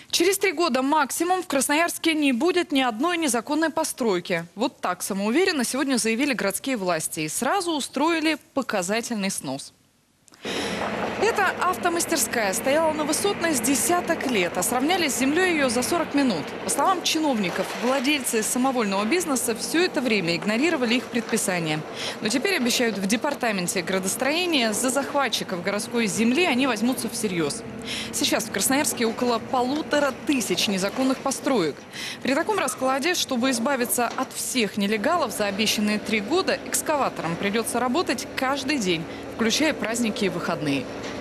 Через 3 года максимум в Красноярске не будет ни одной незаконной постройки. Вот так самоуверенно сегодня заявили городские власти и сразу устроили показательный снос. Эта автомастерская стояла на Высотной с десяток лет, а сравняли с землей ее за 40 минут. По словам чиновников, владельцы самовольного бизнеса все это время игнорировали их предписания. Но теперь обещают в департаменте градостроения за захватчиков городской земли они возьмутся всерьез. Сейчас в Красноярске около 1500 незаконных построек. При таком раскладе, чтобы избавиться от всех нелегалов за обещанные 3 года, экскаваторам придется работать каждый день, включая праздники и выходные.